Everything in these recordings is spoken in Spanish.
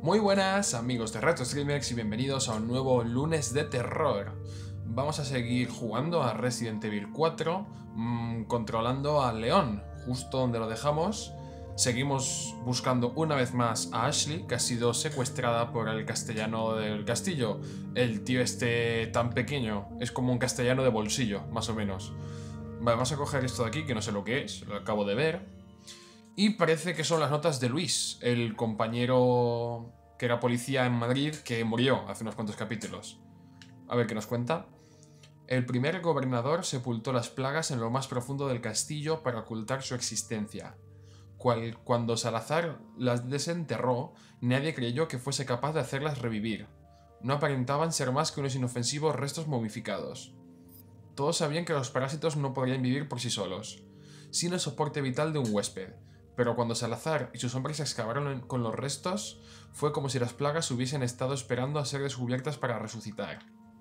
Muy buenas amigos de Retro Streamers y bienvenidos a un nuevo lunes de terror. Vamos a seguir jugando a Resident Evil 4, controlando a Leon, justo donde lo dejamos. Seguimos buscando una vez más a Ashley, que ha sido secuestrada por el castellano del castillo. El tío este tan pequeño, es como un castellano de bolsillo, más o menos. Vale, vamos a coger esto de aquí, que no sé lo que es, lo acabo de ver. Y parece que son las notas de Luis, el compañero que era policía en Madrid que murió hace unos cuantos capítulos. A ver qué nos cuenta. El primer gobernador sepultó las plagas en lo más profundo del castillo para ocultar su existencia. Cuando Salazar las desenterró, nadie creyó que fuese capaz de hacerlas revivir. No aparentaban ser más que unos inofensivos restos momificados. Todos sabían que los parásitos no podrían vivir por sí solos, sin el soporte vital de un huésped. Pero cuando Salazar y sus hombres excavaron con los restos, fue como si las plagas hubiesen estado esperando a ser descubiertas para resucitar.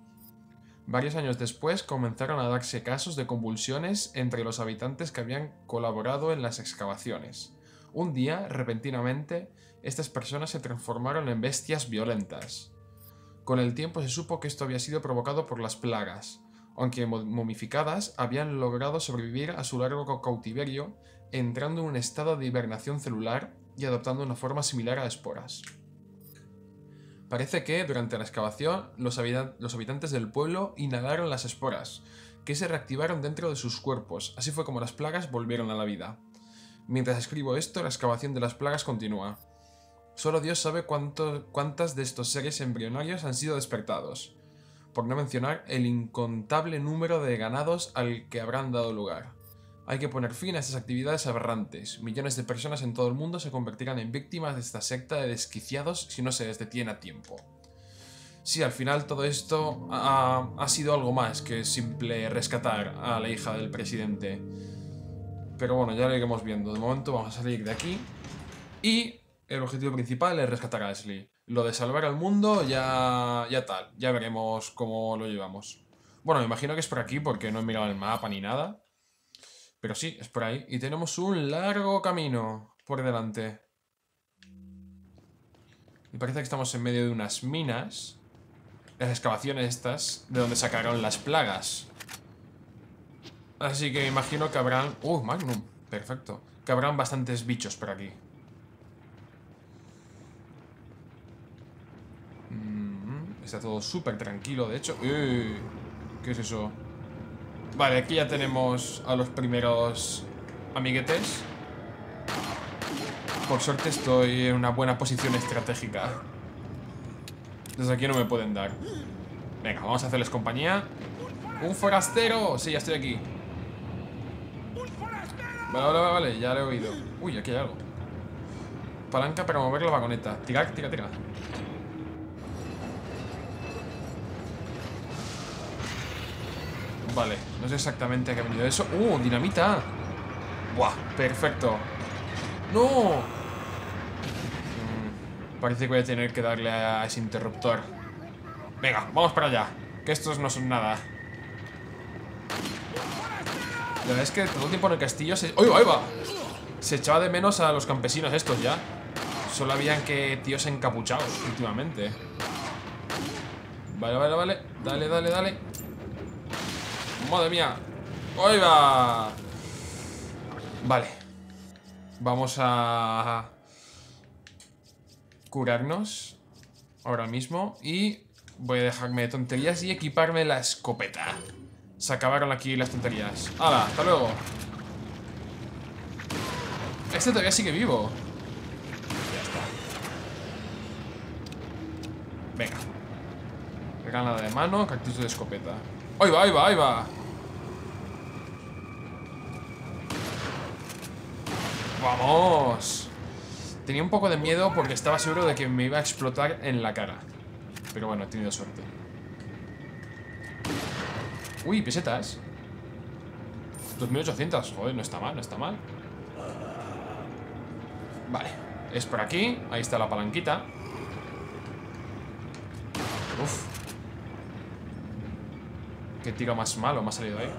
Varios años después comenzaron a darse casos de convulsiones entre los habitantes que habían colaborado en las excavaciones. Un día, repentinamente, estas personas se transformaron en bestias violentas. Con el tiempo se supo que esto había sido provocado por las plagas. Aunque momificadas, habían logrado sobrevivir a su largo cautiverio, entrando en un estado de hibernación celular y adoptando una forma similar a esporas. Parece que, durante la excavación, los habitantes del pueblo inhalaron las esporas, que se reactivaron dentro de sus cuerpos. Así fue como las plagas volvieron a la vida. Mientras escribo esto, la excavación de las plagas continúa. Solo Dios sabe cuántas de estos seres embrionarios han sido despertados, por no mencionar el incontable número de ganados al que habrán dado lugar. Hay que poner fin a estas actividades aberrantes. Millones de personas en todo el mundo se convertirán en víctimas de esta secta de desquiciados si no se les detiene a tiempo. Sí, al final todo esto ha sido algo más que simple rescatar a la hija del presidente. Pero bueno, ya lo iremos viendo. De momento vamos a salir de aquí. Y el objetivo principal es rescatar a Ashley. Lo de salvar al mundo ya tal. Ya veremos cómo lo llevamos. Bueno, me imagino que es por aquí porque no he mirado el mapa ni nada. Pero sí, es por ahí. Y tenemos un largo camino por delante. Me parece que estamos en medio de unas minas. Las excavaciones estas, de donde sacaron las plagas. Así que me imagino que habrán... Magnum. Perfecto. Que habrán bastantes bichos por aquí. Está todo súper tranquilo, de hecho. ¿Qué es eso? Vale, aquí ya tenemos a los primeros amiguetes. Por suerte estoy en una buena posición estratégica. Desde aquí no me pueden dar. Venga, vamos a hacerles compañía. ¡Un forastero! Sí, ya estoy aquí. Vale, ya lo he oído. Uy, aquí hay algo. Palanca para mover la vagoneta. Tira. Vale, no sé exactamente a qué ha venido eso. ¡Dinamita! ¡Buah! ¡Perfecto! ¡No! Parece que voy a tener que darle a ese interruptor. Venga, vamos para allá. Que estos no son nada. La verdad es que todo el tiempo en el castillo se... ¡Ahí va! Se echaba de menos a los campesinos estos ya. Solo habían que tíos encapuchados últimamente. Vale. Dale. ¡Madre mía! ¡Ahí va! Vale. Vamos a curarnos ahora mismo. Y voy a dejarme de tonterías y equiparme la escopeta. Se acabaron aquí las tonterías. ¡Hala! ¡Hasta luego! Este todavía sigue vivo. Ya está. Venga. Granada de mano, cactus de escopeta. ¡Ahí va! ¡Vamos! Tenía un poco de miedo porque estaba seguro de que me iba a explotar en la cara. Pero bueno, he tenido suerte. Uy, pesetas. 2800, joder, no está mal. Vale, es por aquí. Ahí está la palanquita. Uf. Qué tiro más malo me ha salido ahí.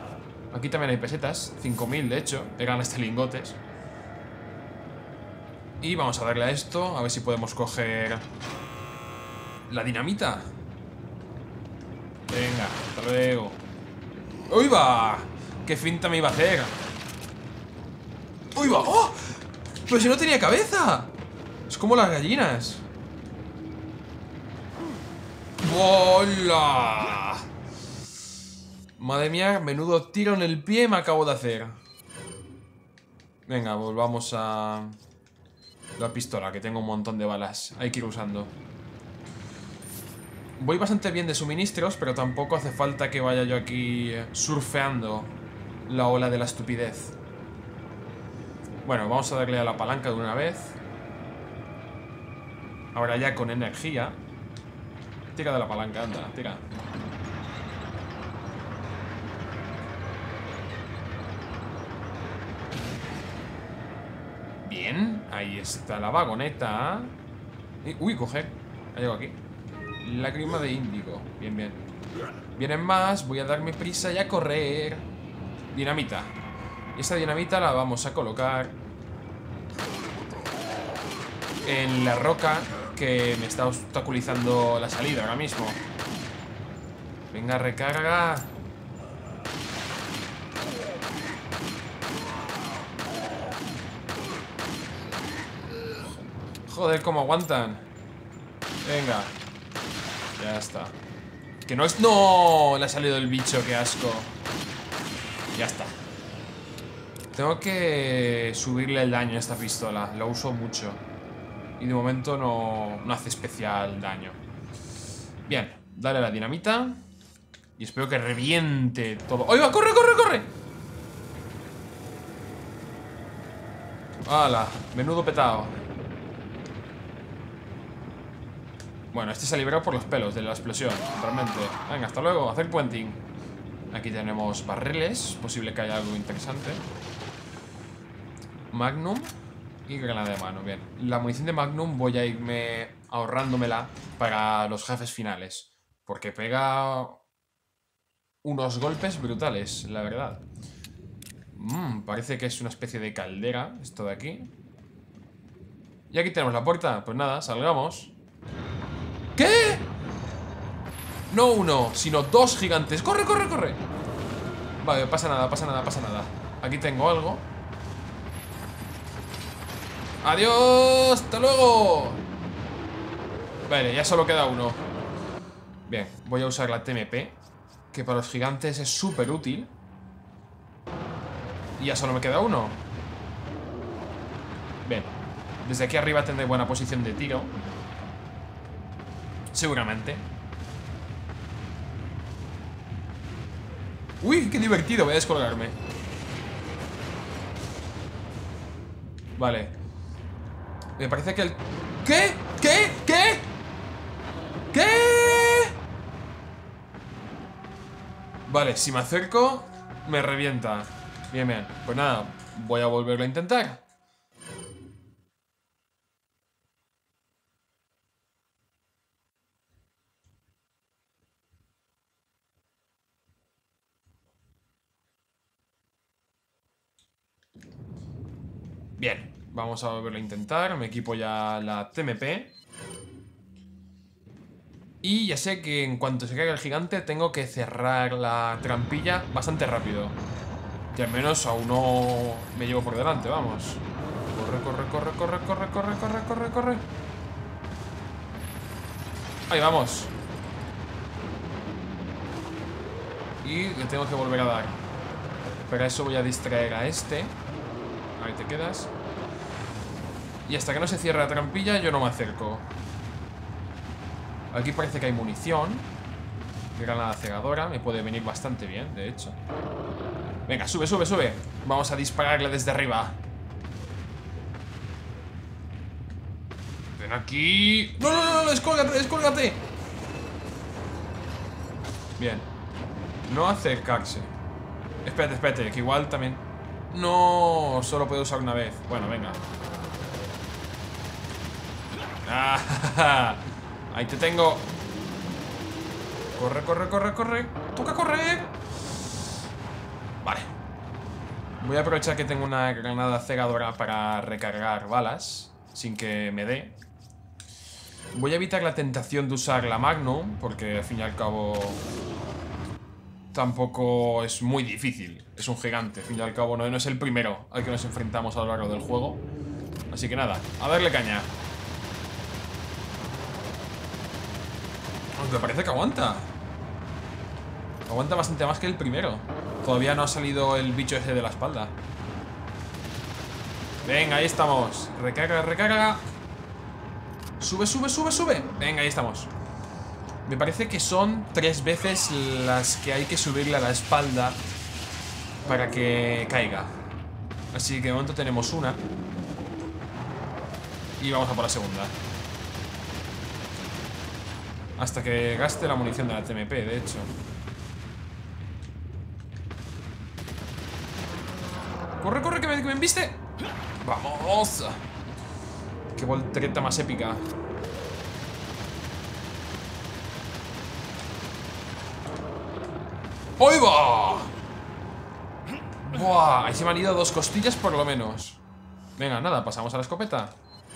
Aquí también hay pesetas, 5000 de hecho. Eran hasta lingotes. Y vamos a darle a esto, a ver si podemos coger la dinamita. Venga, hasta luego. ¡Uy, va! ¡Qué finta me iba a hacer! ¡Uy, va! ¡Oh! ¡Pero si no tenía cabeza! Es como las gallinas. ¡Hola! Madre mía, menudo tiro en el pie me acabo de hacer. Venga, volvamos a la pistola, que tengo un montón de balas. Hay que ir usando. Voy bastante bien de suministros, pero tampoco hace falta que vaya yo aquí surfeando la ola de la estupidez. Bueno, vamos a darle a la palanca de una vez. Ahora ya con energía. Tira de la palanca, anda, tira. Bien, ahí está la vagoneta. Uy, coger. Ha llegado aquí. Lágrima de índigo. Bien, bien. Vienen más, voy a darme prisa y a correr. Dinamita. Y esta dinamita la vamos a colocar en la roca que me está obstaculizando la salida ahora mismo. Venga, recarga. Joder, cómo aguantan. Venga. Ya está. Que no es... ¡No! Le ha salido el bicho, qué asco. Ya está. Tengo que subirle el daño a esta pistola. La uso mucho. Y de momento no hace especial daño. Bien, dale a la dinamita. Y espero que reviente todo. ¡Oiga! ¡Corre, corre, corre! ¡Hala! Menudo petado. Bueno, este se ha librado por los pelos de la explosión, realmente. Venga, hasta luego, hacer puenting. Aquí tenemos barriles. Posible que haya algo interesante. Magnum y granada de mano, bien. La munición de Magnum voy a irme ahorrándomela para los jefes finales, porque pega unos golpes brutales, la verdad. Parece que es una especie de caldera esto de aquí. Y aquí tenemos la puerta. Pues nada, salgamos. ¿Qué? No uno, sino dos gigantes. ¡Corre, corre, corre! Vale, pasa nada, pasa nada, pasa nada. Aquí tengo algo. ¡Adiós! ¡Hasta luego! Vale, ya solo queda uno. Bien, voy a usar la TMP, que para los gigantes es súper útil. Y ya solo me queda uno. Bien, desde aquí arriba tendré buena posición de tiro. Seguramente. ¡Uy, qué divertido! Voy a descolgarme. Vale. Me parece que el... ¿Qué? ¿Qué? ¿Qué? ¿Qué? Vale, si me acerco me revienta. Bien, bien. Pues nada, voy a volverlo a intentar. Bien, vamos a volverlo a intentar. Me equipo ya la TMP. Y ya sé que en cuanto se caiga el gigante tengo que cerrar la trampilla bastante rápido. Que al menos aún no me llevo por delante, vamos. Corre, corre, corre, corre, corre, corre, corre, corre, corre. Ahí vamos. Y le tengo que volver a dar. Para eso voy a distraer a este. Ahí te quedas. Y hasta que no se cierre la trampilla yo no me acerco. Aquí parece que hay munición. Granada cegadora. Me puede venir bastante bien, de hecho. Venga, sube, sube, sube. Vamos a dispararle desde arriba. Ven aquí. ¡No, no, no! ¡Descólgate, descólgate! Bien. No acercarse. Espérate, espérate, que igual también... No, solo puedo usar una vez. Bueno, venga. ¡Ah! Ahí te tengo. Corre, corre, corre, corre. ¡Toca correr! Vale. Voy a aprovechar que tengo una granada cegadora para recargar balas. sin que me dé. Voy a evitar la tentación de usar la Magnum, porque al fin y al cabo tampoco es muy difícil. Es un gigante, al fin y al cabo no es el primero al que nos enfrentamos a lo largo del juego. Así que nada, a darle caña. Aunque parece que aguanta. Aguanta bastante más que el primero. Todavía no ha salido el bicho ese de la espalda. Venga, ahí estamos. Recarga, recarga. Sube, sube, sube, sube. Venga, ahí estamos. Me parece que son 3 veces las que hay que subirle a la espalda para que caiga. Así que de momento tenemos una. Y vamos a por la segunda. Hasta que gaste la munición de la TMP, de hecho. ¡Corre, corre, que me embiste! ¡Vamos! ¡Qué voltereta más épica! ¡Ahí va! ¡Buah! Ahí se me han ido 2 costillas por lo menos. Venga, nada, pasamos a la escopeta.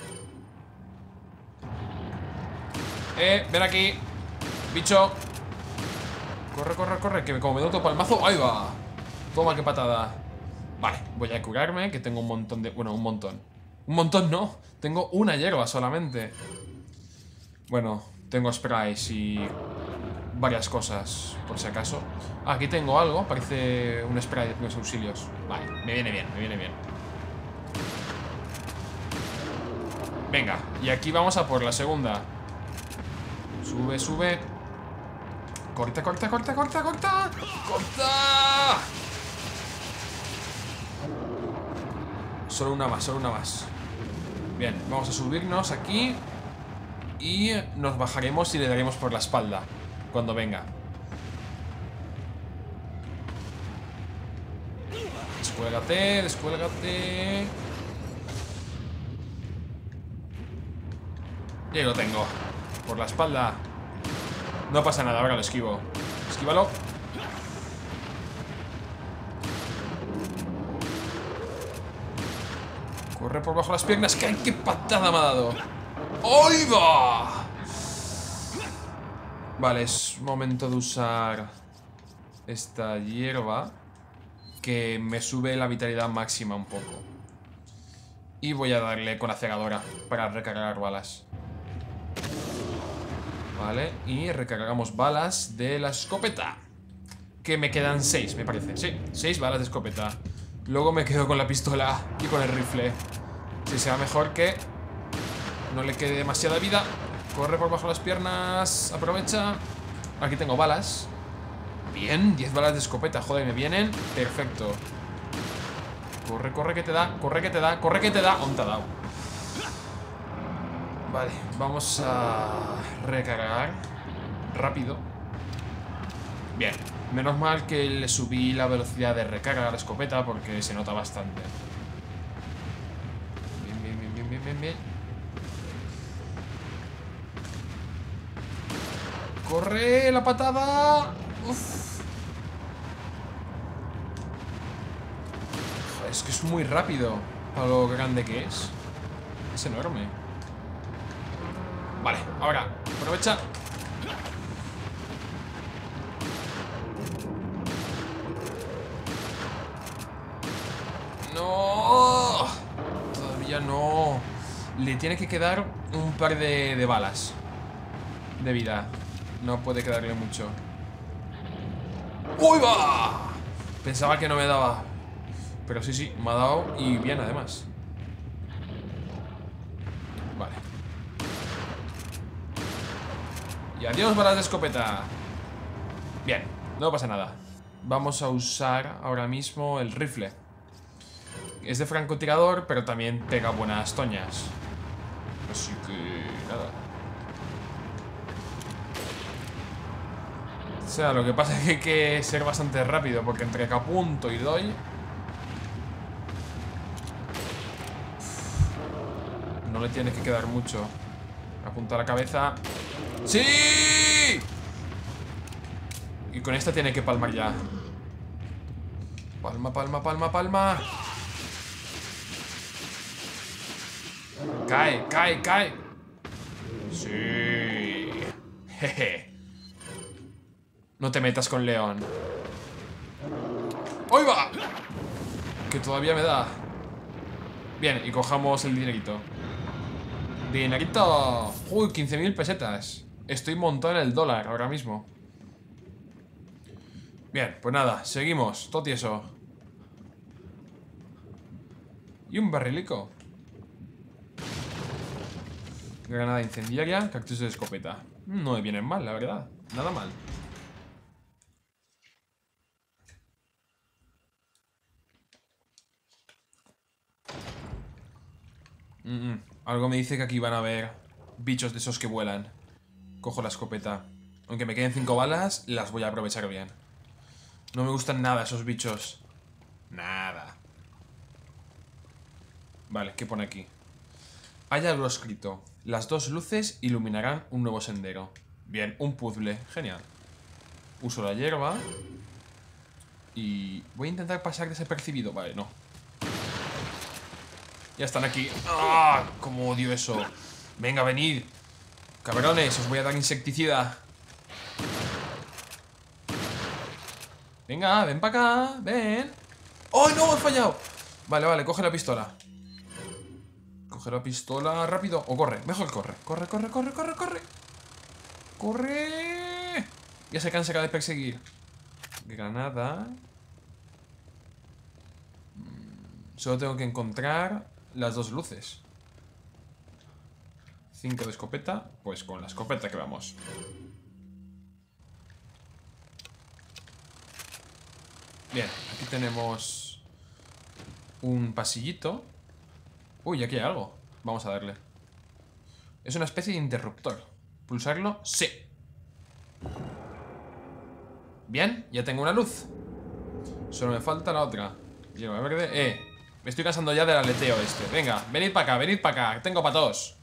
Ven aquí. Bicho. Corre, corre, corre, que como me doy otro palmazo. ¡Ahí va! Toma, qué patada. Vale, voy a curarme, que tengo un montón de... Bueno, un montón. Un montón no, tengo una hierba solamente. Bueno, tengo sprays y varias cosas, por si acaso. Ah, aquí tengo algo, parece un spray de primeros auxilios. Vale, me viene bien, me viene bien. Venga, y aquí vamos a por la segunda. Sube, sube. Corta, corta, corta, corta, corta. ¡Corta! Solo una más, solo una más. Bien, vamos a subirnos aquí. Y nos bajaremos y le daremos por la espalda cuando venga. Descuélgate, descuélgate. Y ahí lo tengo. Por la espalda. No pasa nada, ahora lo esquivo. Esquívalo. Corre por bajo las piernas. ¡Qué patada me ha dado! ¡Ahí va! Vale, es momento de usar esta hierba, que me sube la vitalidad máxima un poco. Y voy a darle con la cegadora para recargar balas. Vale, y recargamos balas de la escopeta, que me quedan 6, me parece. Sí, 6 balas de escopeta. Luego me quedo con la pistola y con el rifle. Si sea mejor que no le quede demasiada vida. Corre por bajo las piernas. Aprovecha. Aquí tengo balas. Bien, 10 balas de escopeta. Joder, me vienen. Perfecto. Corre, corre que te da. Corre que te da. Corre que te da. ¿Dónde te ha dado? Vale, vamos a recargar rápido. Bien. Menos mal que le subí la velocidad de recarga a la escopeta, porque se nota bastante. Bien, bien, bien, bien, bien, bien, bien. ¡Corre la patada! ¡Uf! Es que es muy rápido para lo grande que es. Es enorme. Vale, ahora, aprovecha. ¡No! Todavía no. Le tiene que quedar un par de balas de vida. No puede quedarle mucho. ¡Uy, va! Pensaba que no me daba. Pero sí, sí, me ha dado. Y bien, además. Vale. Y adiós, balas de escopeta. Bien, no pasa nada. Vamos a usar ahora mismo el rifle. Es de francotirador, pero también pega buenas toñas. Así que nada. O sea, lo que pasa es que hay que ser bastante rápido, porque entre que apunto y doy... No le tiene que quedar mucho. Apunta a la cabeza. ¡Sí! Y con esta tiene que palmar ya. Palma, palma, palma, palma. Cae, cae, cae. Sí. Jeje. No te metas con León. ¡Ahí va! Que todavía me da. Bien, y cojamos el dinerito. ¡Dinerito! ¡Uy, 15.000 pesetas! Estoy montado en el dólar ahora mismo. Bien, pues nada, seguimos. Todo tieso. Y un barrilico. Granada incendiaria, cactus de escopeta. No me vienen mal, la verdad. Nada mal. Algo me dice que aquí van a haber bichos de esos que vuelan. Cojo la escopeta. Aunque me queden 5 balas, las voy a aprovechar bien. No me gustan nada esos bichos. Nada. Vale, ¿qué pone aquí? Hay algo escrito. Las 2 luces iluminarán un nuevo sendero. Bien, un puzzle. Genial. Uso la hierba. Y voy a intentar pasar desapercibido. Vale, no. Ya están aquí. ¡Ah! ¡Cómo odio eso! Venga, venid. Cabrones, os voy a dar insecticida. Venga, ven para acá. Ven. ¡Oh, no! He fallado. Vale, vale, coge la pistola. Coge la pistola rápido. O corre, mejor corre. Corre, corre, corre, corre, corre. ¡Corre! Ya se cansa de perseguir. Granada. Solo tengo que encontrar las 2 luces. 5 de escopeta. Pues con la escopeta que vamos. Bien, aquí tenemos un pasillito. Uy, aquí hay algo. Vamos a darle. Es una especie de interruptor. ¿Pulsarlo? Sí. Bien, ya tengo una luz. Solo me falta la otra. Hierba verde. Me estoy cansando ya del aleteo este. Venga, venid para acá, tengo para todos.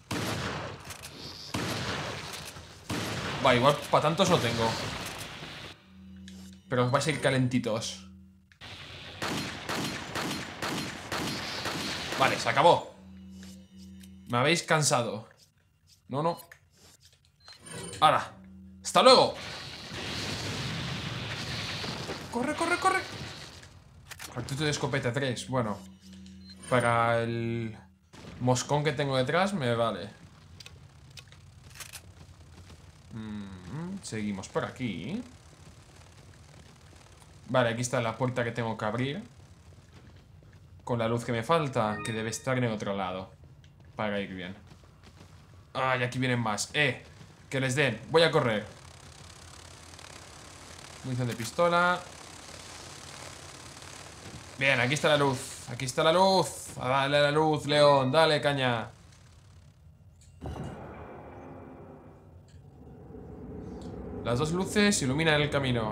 Va, igual para tantos no tengo. Pero os vais a ir calentitos. Vale, se acabó. Me habéis cansado. No, no. ¡Hala! ¡Hasta luego! ¡Corre, corre, corre! Cartucho de escopeta 3. Bueno, para el moscón que tengo detrás me vale. Seguimos por aquí. Vale, aquí está la puerta que tengo que abrir. Con la luz que me falta, que debe estar en el otro lado. Para ir bien. Ah, y aquí vienen más. Que les den. Voy a correr. Munición de pistola. Bien, aquí está la luz. Aquí está la luz. Dale a la luz, León. Dale, caña. Las 2 luces iluminan el camino.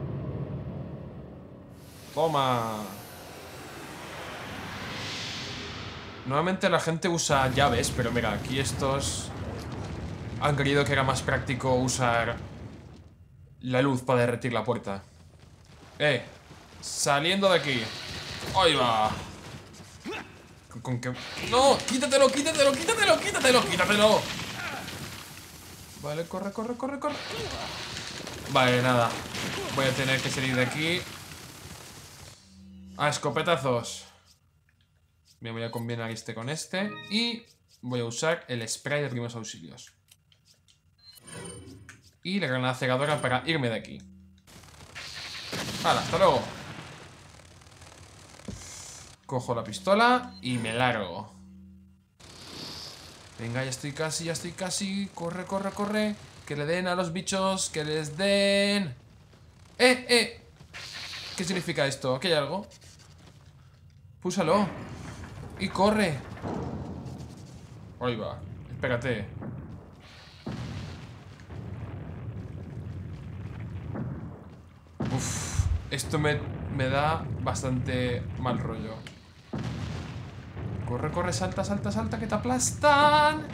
Toma. Normalmente la gente usa llaves, pero mira, aquí estos han querido que era más práctico usar la luz para derretir la puerta. Saliendo de aquí. ¡Ahí va! ¿Con qué? ¡No! ¡Quítatelo, quítatelo, quítatelo, quítatelo, quítatelo! Vale, corre, corre, corre, corre. Vale, nada. Voy a tener que salir de aquí a escopetazos. Me voy a combinar este con este. Y voy a usar el spray de primeros auxilios. Y la granada cegadora para irme de aquí. ¡Hala! ¡Hasta luego! Cojo la pistola y me largo. Venga, ya estoy casi, ya estoy casi. Corre, corre, corre. Que le den a los bichos, que les den. ¿Qué significa esto? ¿Aquí hay algo? Púsalo. Y corre. Ahí va. Espérate. Uf. Esto me da bastante mal rollo. Corre, corre, salta, salta, salta, que te aplastan.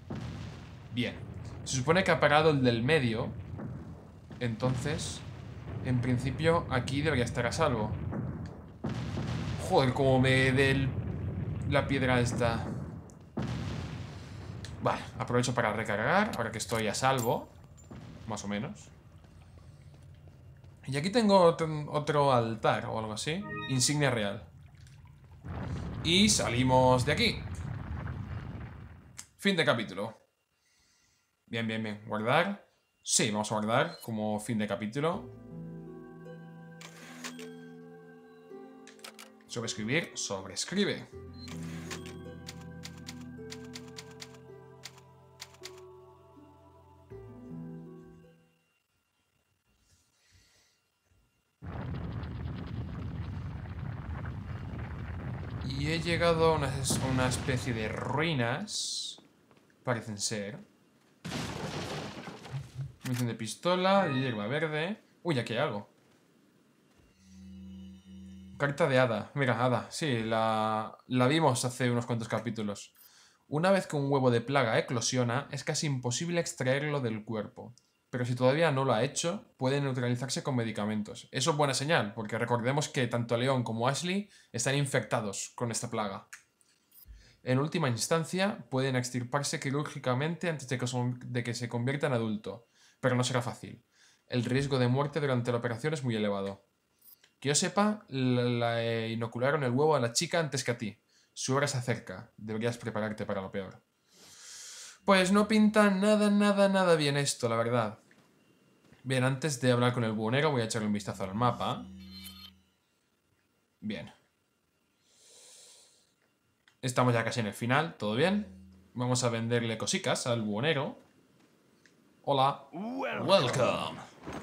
Bien. Se supone que ha parado el del medio. Entonces En principio, aquí debería estar a salvo. Joder, como me dé la piedra esta. Vale, aprovecho para recargar, ahora que estoy a salvo. Más o menos. Y aquí tengo otro altar o algo así. Insignia real. Y salimos de aquí. Fin de capítulo. Bien, bien, bien. ¿Guardar? Sí, vamos a guardar como fin de capítulo. Sobreescribir, sobrescribe. Y he llegado a una especie de ruinas. Parecen ser. Munición de pistola, hierba verde. Uy, aquí hay algo. Carta de Hada. Mira, Hada. Sí, la vimos hace unos cuantos capítulos. Una vez que un huevo de plaga eclosiona, es casi imposible extraerlo del cuerpo. Pero si todavía no lo ha hecho, puede neutralizarse con medicamentos. Eso es buena señal, porque recordemos que tanto Leon como Ashley están infectados con esta plaga. En última instancia, pueden extirparse quirúrgicamente antes de que se convierta en adulto, pero no será fácil. El riesgo de muerte durante la operación es muy elevado. Que yo sepa, la inocularon el huevo a la chica antes que a ti. Su hora se acerca. Deberías prepararte para lo peor. Pues no pinta nada bien esto, la verdad. Bien, antes de hablar con el buhonero voy a echarle un vistazo al mapa. Bien. Estamos ya casi en el final, ¿todo bien? Vamos a venderle cositas al buhonero. Hola. Welcome.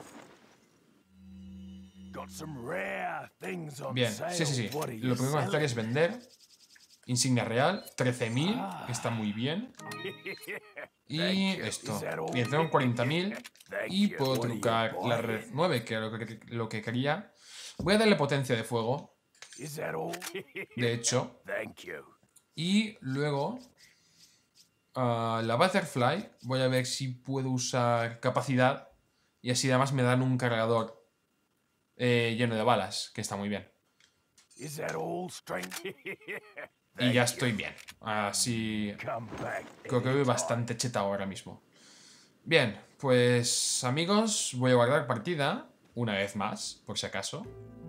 Bien, sí. Lo primero que hacer es vender. Insignia real, 13.000, que está muy bien. Y esto. Bien, tengo 40.000. Y puedo trucar la red 9, que era lo que quería. Voy a darle potencia de fuego. De hecho. Y luego la Butterfly. Voy a ver si puedo usar capacidad. Y así además me dan un cargador lleno de balas, que está muy bien. Y ya estoy bien. Así creo que voy bastante cheta ahora mismo. Bien, pues amigos, voy a guardar partida una vez más, por si acaso.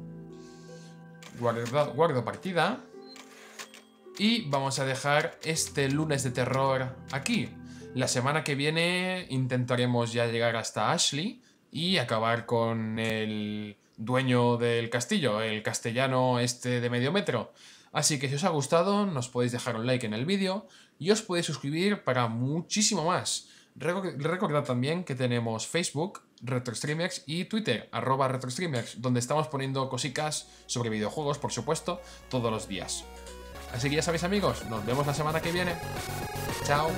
Guardo partida. Y vamos a dejar este lunes de terror aquí. La semana que viene intentaremos ya llegar hasta Ashley y acabar con el dueño del castillo, el castellano este de medio metro. Así que si os ha gustado, nos podéis dejar un like en el vídeo y os podéis suscribir para muchísimo más. Recordad también que tenemos Facebook, RetroStreamers, y Twitter, @RetroStreamers, donde estamos poniendo cositas sobre videojuegos, por supuesto, todos los días. Así que ya sabéis, amigos, nos vemos la semana que viene. Chao.